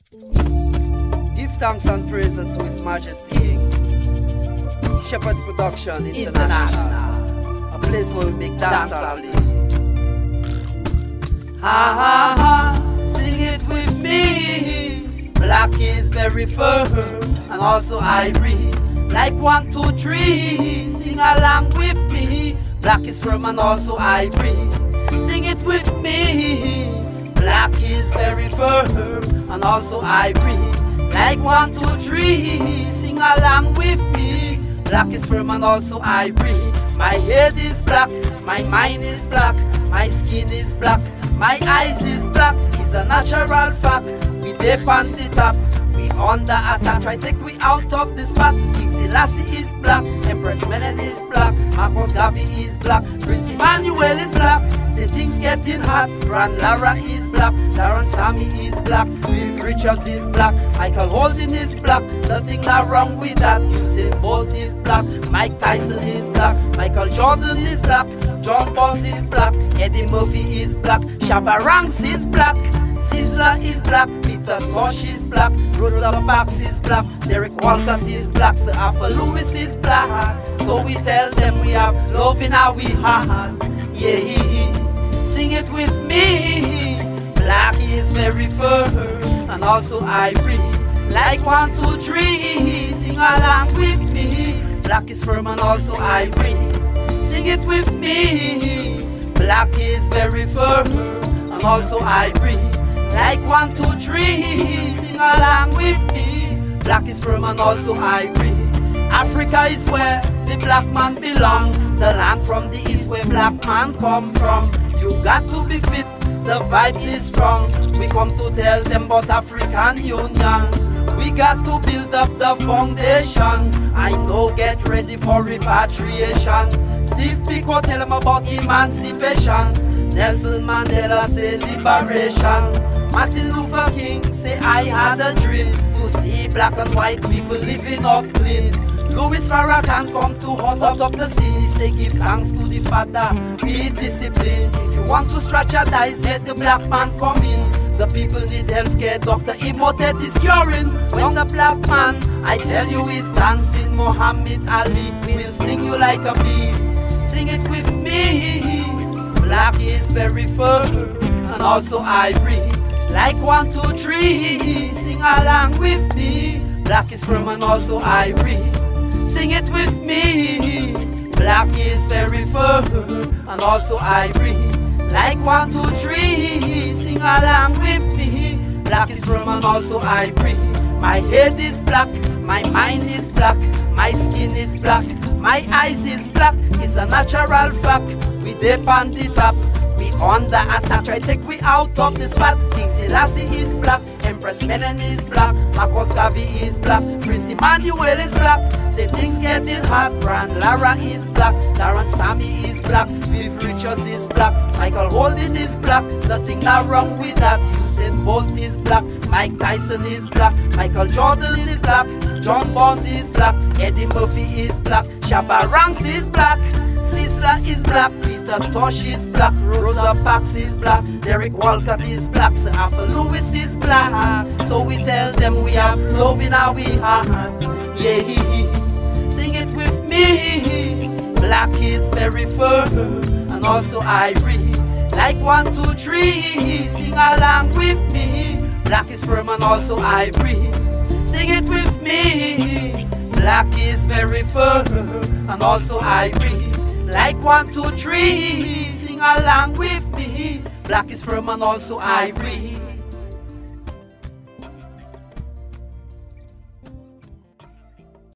Give thanks and praise unto His Majesty King. Shepherd's Production International, a place where we make dance all day. Ha ha ha, sing it with me. Black is very firm and also ivory. Like 1, 2, 3, sing along with me. Black is firm and also ivory. Sing it with me. Black is very firm and also ivory. Like 1, 2, 3, sing along with me. Black is firm and also ivory. My head is black, my mind is black, my skin is black, my eyes is black. It's a natural fact. We dip on the top, we on the attack. Try take we out of the spot. King Selassie is black, Empress Menen is black, Marcus Garvey is black, Prince Emmanuel is black. Say things getting hot. Grand Lara is black, Darren Sammy is black, Viv Richards is black, Michael Holden is black. Nothing not wrong with that. Usain Bolt is black, Mike Tyson is black, Michael Jordan is black, John Bones is black, Eddie Murphy is black, Shabba Ranks is black, Sizzler is black, Peter Tosh is black, Rosa Parks is black, Derek Walcott is black, Sir Arthur Lewis is black. So we tell them we have love in our heart. Yeah, sing it with me. Black is very firm and also ivory. Like 1, 2, 3, sing along with me. Black is firm and also ivory. Sing it with me. Black is very firm and also ivory. Like 1, 2, 3, sing along with me. Black is firm and also ivory. Africa is where the black man belong. The land from the east where black man come from. You got to be fit, the vibes is strong. We come to tell them about African Union. We got to build up the foundation. I know, get ready for repatriation. Steve Biko tell them about emancipation. Nelson Mandela say liberation. Martin Luther King say I had a dream to see black and white people living up clean. Louis Farrakhan come to hot up the sea. Say give thanks to the Father, be disciplined. If you want to strategize, let the black man come in. The people need healthcare, Dr. Imhotep is curing. When the black man, I tell you, is dancing, Muhammad Ali will sting you like a bee. Sing it with me. Black is very firm and also ivory. Like 1, 2, 3, sing along with me. Black is firm and also ivory. Sing it with me. Black is very firm and also ivory. Like 1, 2, 3, sing along with me. Black is firm and also ivory. My head is black, my mind is black, my skin is black, my eyes is black. It's a natural fact. We dip on the top, we on the attack. Try take we out of the spot. King Selassie is black, Empress Menen is black, Marcus Garvey is black, Prince Emmanuel is black. Say things getting hot. Grand Lara is black, Darren Sammy is black, Viv Richards is black, Michael Holden is black. Nothing not wrong with that. Usain Bolt is black, Mike Tyson is black, Michael Jordan is black, John Bones is black, Eddie Murphy is black, Shabba Ranks is black, Sizzler is black, Peter Tosh is black, Rosa Parks is black, Derek Walcott is black, Sir Arthur Lewis is black. So we tell them we have love in our heart. Yeah, sing it with me. Black is very firm and also ivory. Like 1, 2, 3, sing along with me. Black is firm and also ivory. Sing it with me. Black is very firm and also ivory. Like 1, 2, 3, sing along with me. Black is firm and also ivory.